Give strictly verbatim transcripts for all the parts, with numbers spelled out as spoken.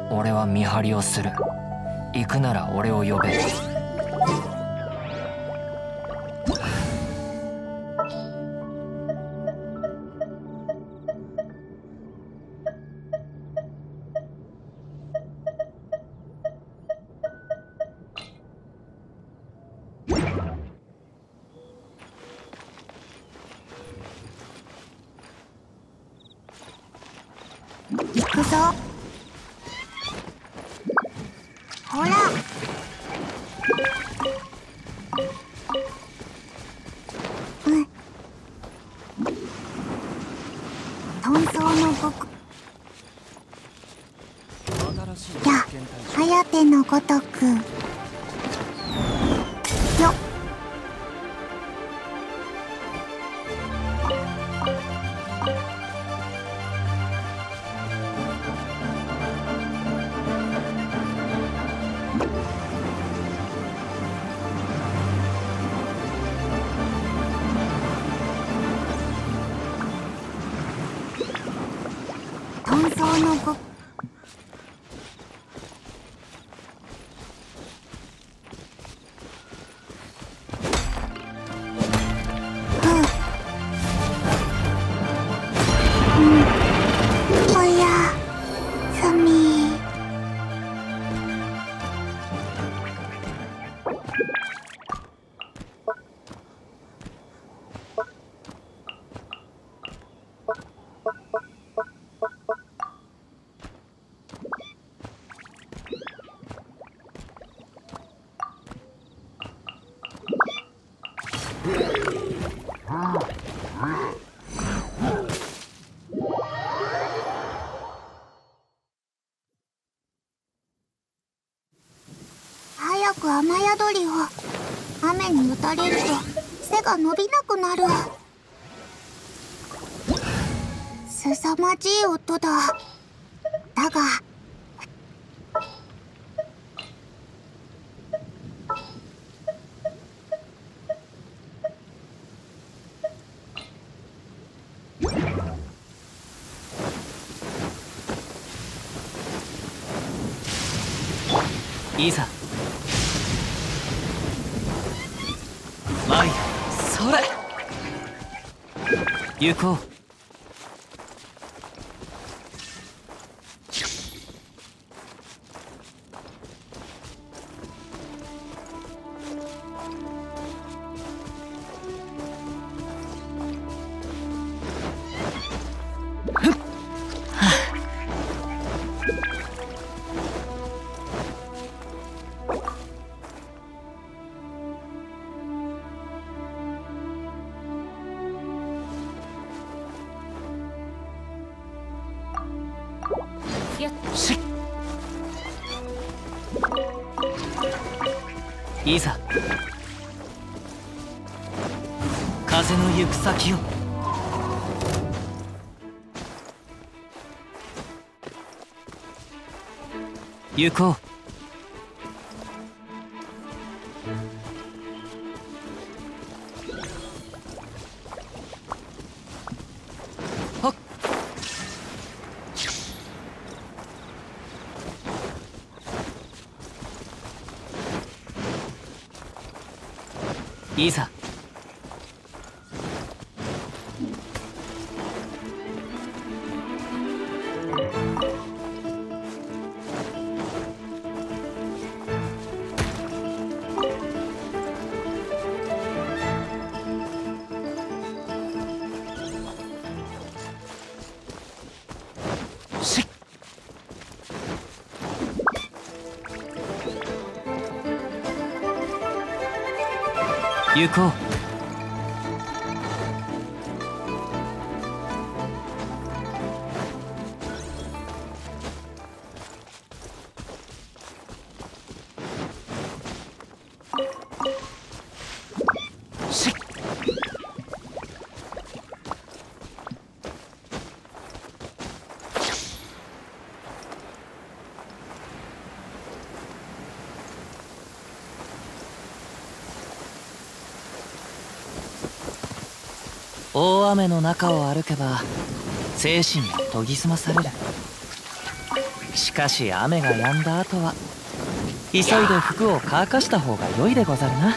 俺は見張りをする。行くなら俺を呼べ。 行くぞ。ほら。うん。遁走の僕。じゃあ、颯のごとく。よっ。遁走のご早く雨宿りを。雨に打たれると背が伸びなくなる。すさまじい音だ。だがいざ参る。それ行こう。しっいざ風の行く先を。行こう。はっいざしっ行こう。しっ大雨の中を歩けば精神が研ぎ澄まされる。 しかし雨が止んだ後は急いで服を乾かした方が良いでござるな。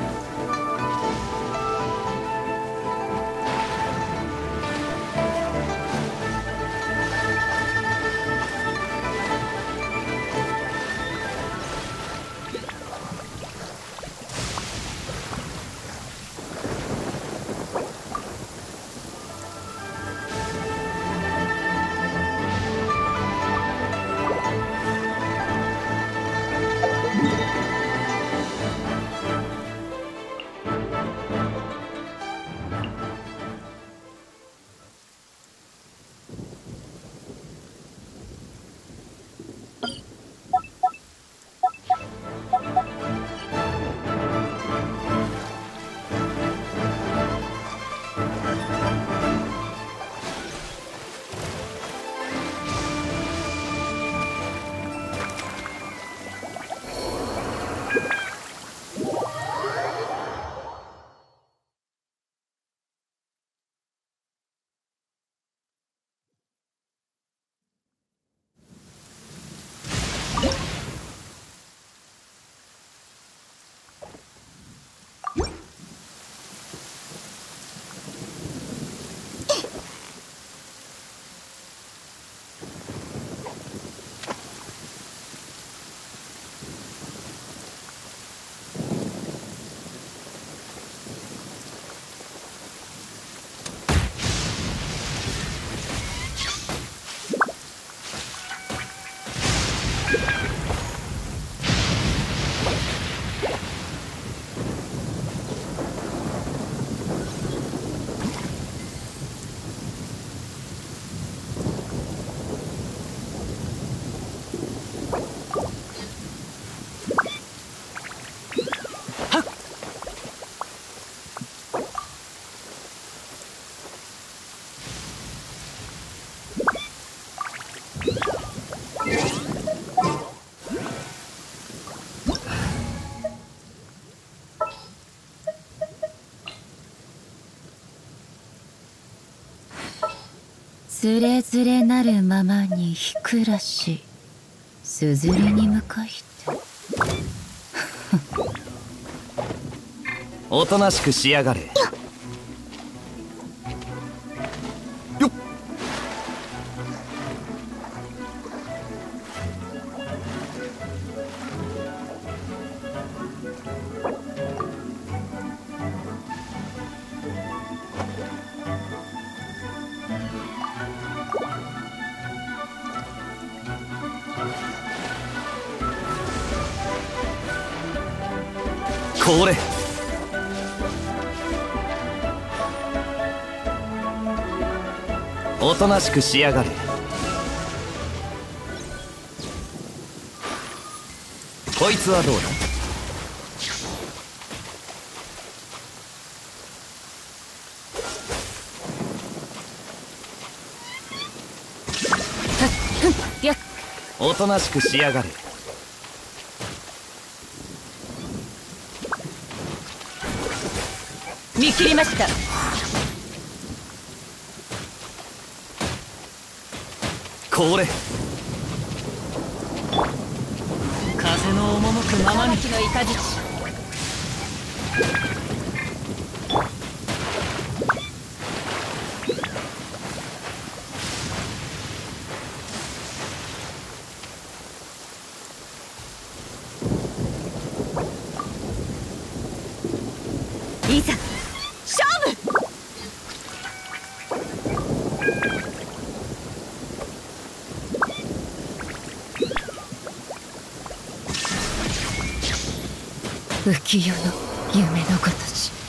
つれづれなるままにひくらし、すずりに向かいておとなしくしやがれ。よっ。これおとなしくしやがれ。こいつはどうだ。おとなしくしやがれ。 見切りました。 これ風の赴くままにの雷。いざ勝負。浮世の夢のごとし。